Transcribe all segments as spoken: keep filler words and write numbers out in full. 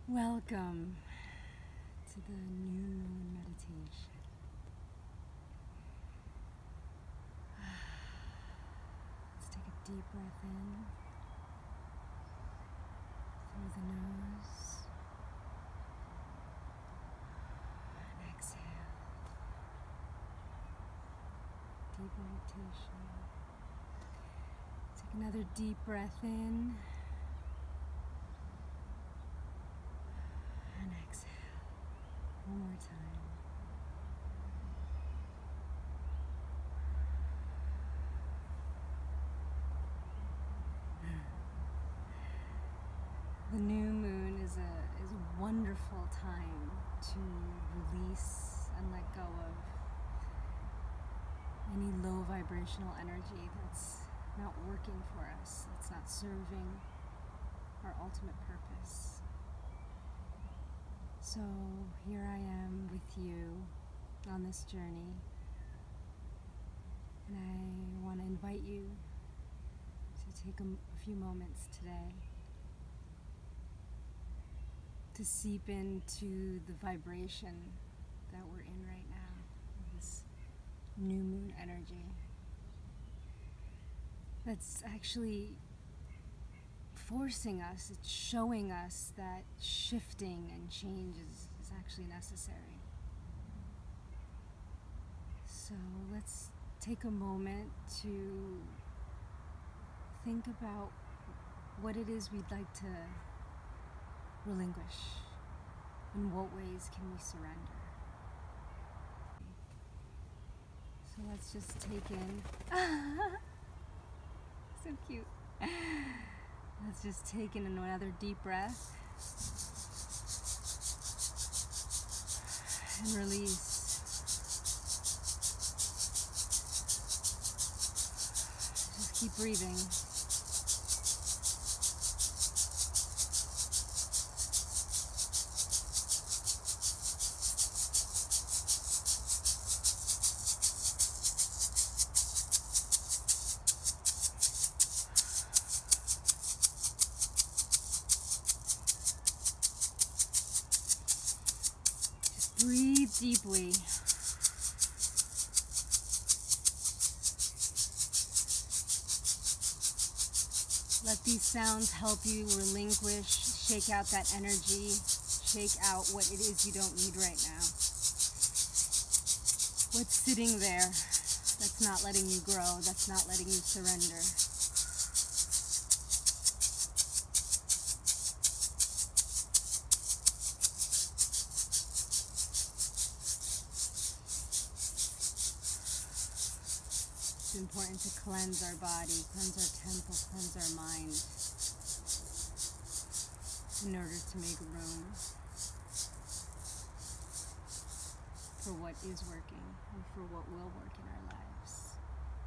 Welcome to the new moon meditation. Let's take a deep breath in through the nose and exhale. Deep meditation. Take another deep breath in. And exhale. One more time. The new moon is a is a wonderful time to release and let go of any low vibrational energy that's not working for us, that's not serving our ultimate purpose. So here I am with you on this journey, and I want to invite you to take a, a few moments today to seep into the vibration that we're in right now, this new moon energy that's actually forcing us, it's showing us that shifting and change is, is actually necessary. So let's take a moment to think about what it is we'd like to relinquish. In what ways can we surrender? So let's just take in, so cute. Let's just take in another deep breath and release. Just keep breathing. Breathe deeply. Let these sounds help you relinquish, shake out that energy, shake out what it is you don't need right now. What's sitting there that's not letting you grow, that's not letting you surrender. It's important to cleanse our body, cleanse our temple, cleanse our mind in order to make room for what is working and for what will work in our lives.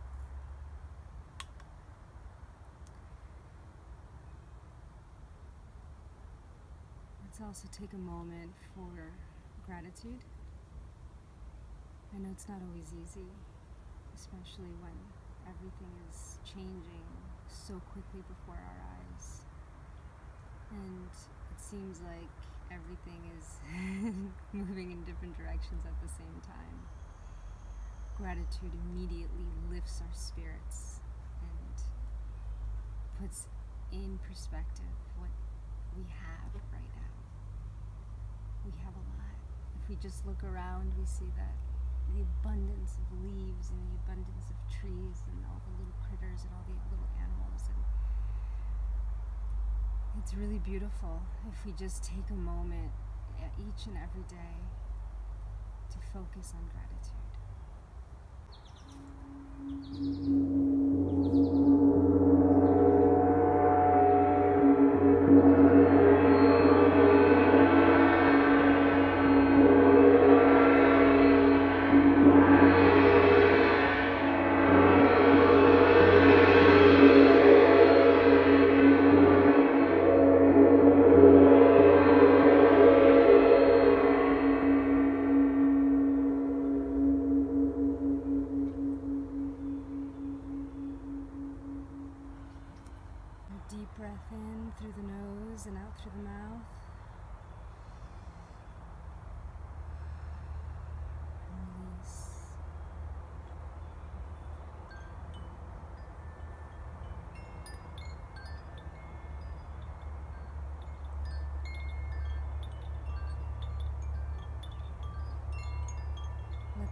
Let's also take a moment for gratitude. I know it's not always easy, especially when everything is changing so quickly before our eyes. And it seems like everything is moving in different directions at the same time. Gratitude immediately lifts our spirits and puts in perspective what we have right now. We have a lot. If we just look around, we see that the abundance of leaves and the abundance of trees and all the little critters and all the little animals, and it's really beautiful if we just take a moment each and every day to focus on gratitude.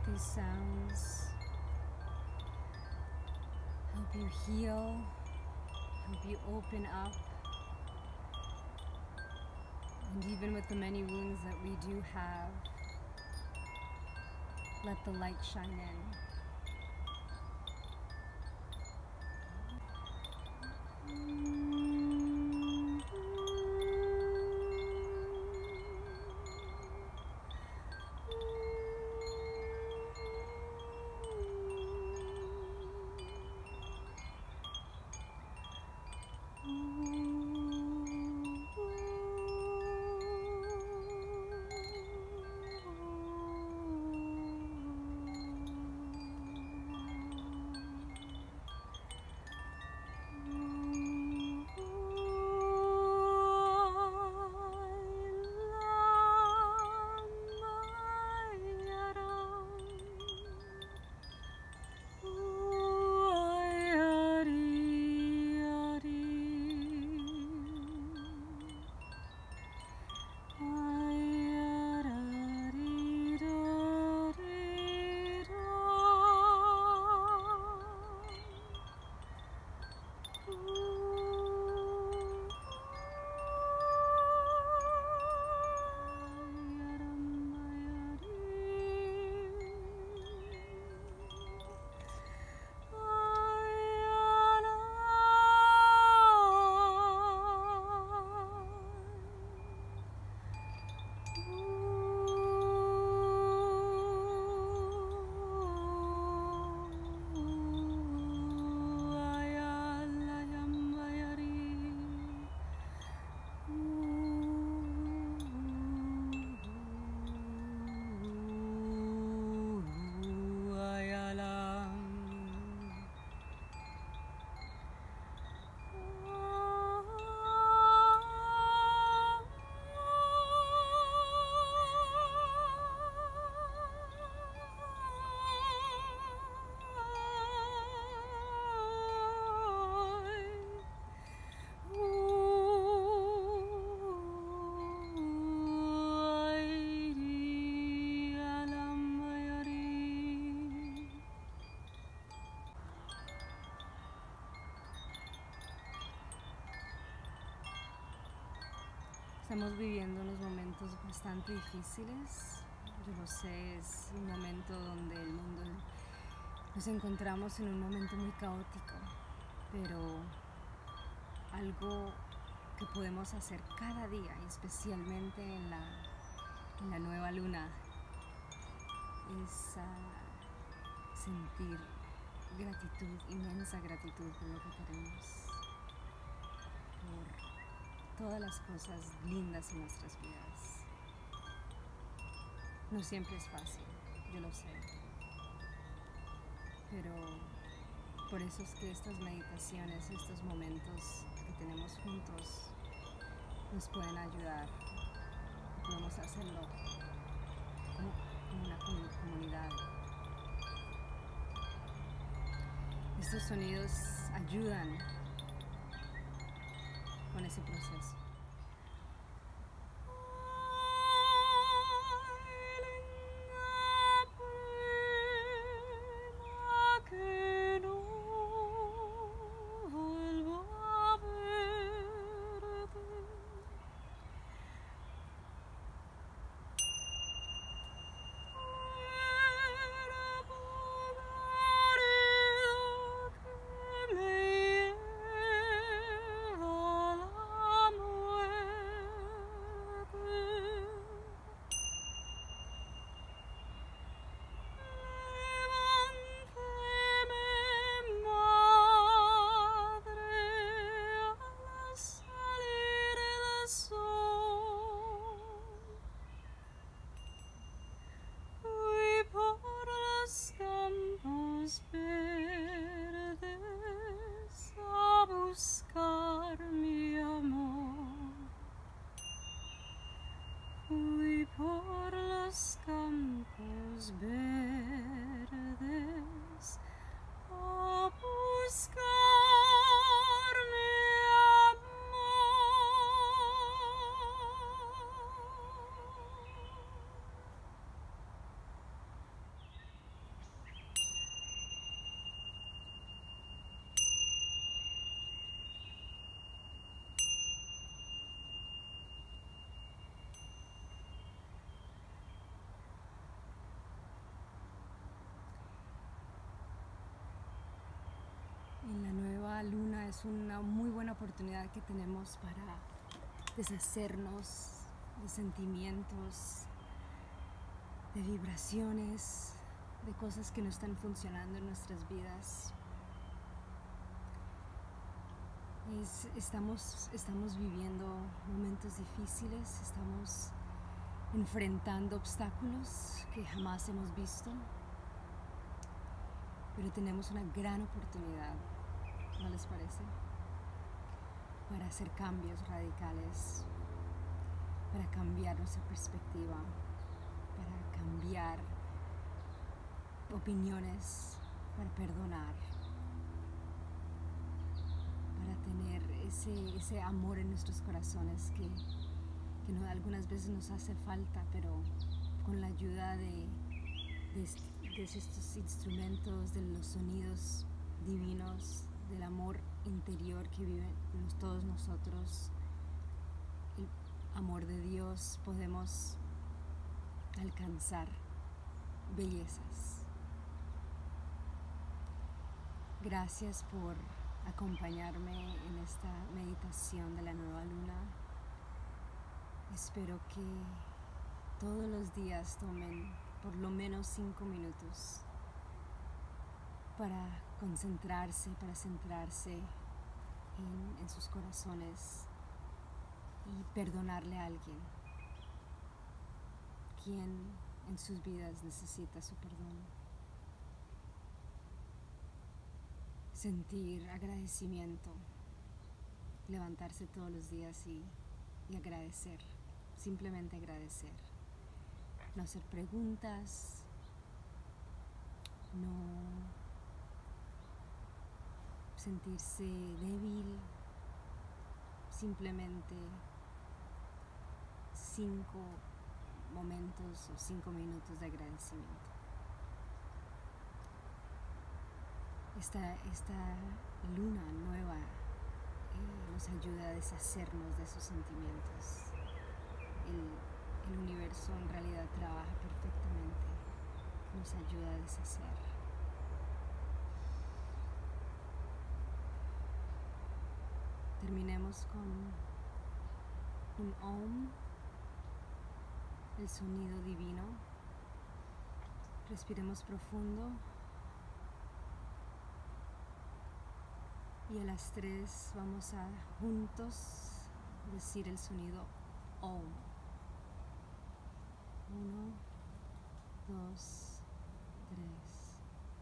these sounds help you heal, help you open up. And even with the many wounds that we do have, let the light shine in. Estamos viviendo unos momentos bastante difíciles. Yo lo sé, es un momento donde el mundo nos encontramos en un momento muy caótico, pero algo que podemos hacer cada día, y especialmente en la, en la nueva luna, es uh, sentir gratitud, inmensa gratitud por lo que tenemos, por todas las cosas lindas en nuestras vidas. No siempre es fácil, yo lo sé, pero por eso es que estas meditaciones, estos momentos que tenemos juntos, nos pueden ayudar. Podemos hacerlo como, como una comunidad. Estos sonidos ayudan con ese proceso. luna es una muy buena oportunidad que tenemos para deshacernos de sentimientos, de vibraciones, de cosas que no están funcionando en nuestras vidas. Es, estamos, estamos viviendo momentos difíciles, estamos enfrentando obstáculos que jamás hemos visto, pero tenemos una gran oportunidad, ¿no les parece? Para hacer cambios radicales, para cambiar nuestra perspectiva, para cambiar opiniones, para perdonar, para tener ese, ese amor en nuestros corazones que, que no, algunas veces nos hace falta, pero con la ayuda de, de, de estos instrumentos, de los sonidos divinos, del amor interior que vive en todos nosotros, el amor de Dios, podemos alcanzar bellezas. Gracias por acompañarme en esta meditación de la nueva luna. Espero que todos los días tomen por lo menos cinco minutos para concentrarse, para centrarse en, en sus corazones y perdonarle a alguien quien en sus vidas necesita su perdón. Sentir agradecimiento, levantarse todos los días y, y agradecer, simplemente agradecer. No hacer preguntas, no sentirse débil, simplemente cinco momentos o cinco minutos de agradecimiento. Esta, esta luna nueva eh, nos ayuda a deshacernos de esos sentimientos. El, el universo en realidad trabaja perfectamente, nos ayuda a deshacer. Terminemos con un Om, el sonido divino. Respiremos profundo. Y a las tres vamos a juntos decir el sonido Om. Uno, dos, tres.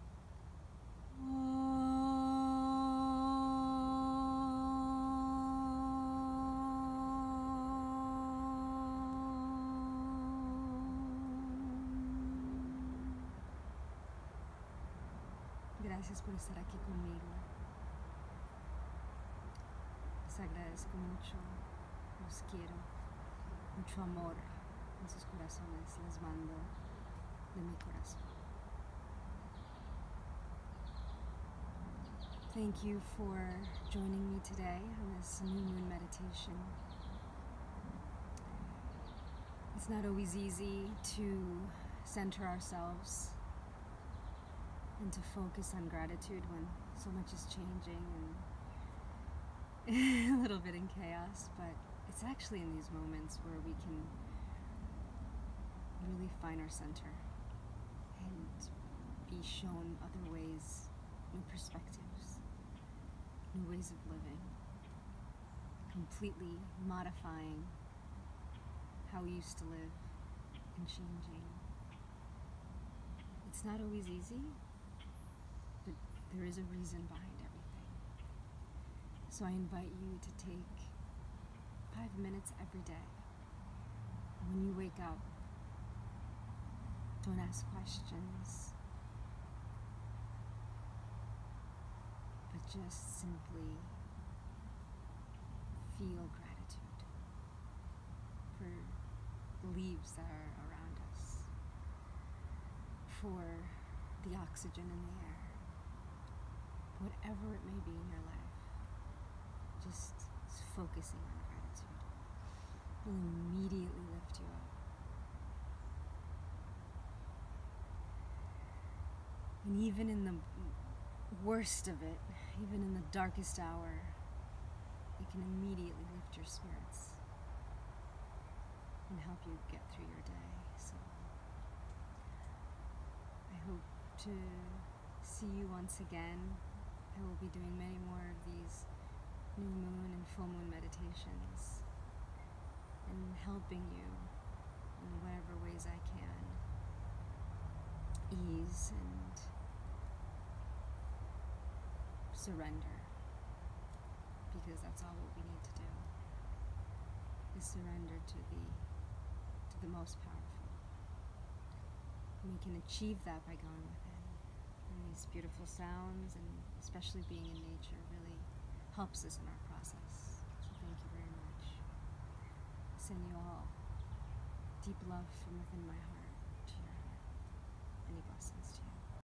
Om. Gracias por estar aquí conmigo. Les agradezco mucho, los quiero, mucho amor en sus corazones, les mando de mi corazón. Thank you for joining me today on this new moon meditation. It's not always easy to center ourselves and to focus on gratitude when so much is changing and a little bit in chaos, but it's actually in these moments where we can really find our center and be shown other ways, new perspectives, new ways of living, completely modifying how we used to live and changing. It's not always easy, but there is a reason behind it. So I invite you to take five minutes every day. When you wake up, don't ask questions, but just simply feel gratitude for the leaves that are around us, for the oxygen in the air, whatever it may be in your life. Just focusing on gratitude will immediately lift you up. And even in the worst of it, even in the darkest hour, it can immediately lift your spirits and help you get through your day. So I hope to see you once again. I will be doing many more of these new moon and full moon meditations and helping you in whatever ways I can ease and surrender, because that's all what we need to do, is surrender to the to the most powerful. And we can achieve that by going within. And these beautiful sounds, and especially being in nature, really helps us in our process. So thank you very much. I send you all deep love from within my heart.